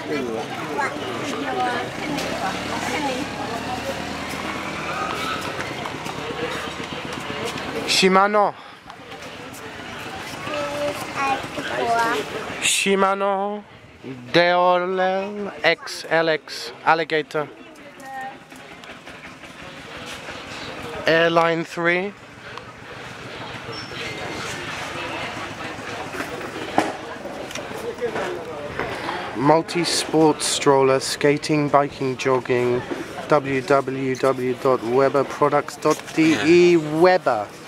Shimano. Shimano Deolel XLX Alligator. Airline 3. Multi-sport stroller, skating, biking, jogging. www.weberproducts.de. Weber.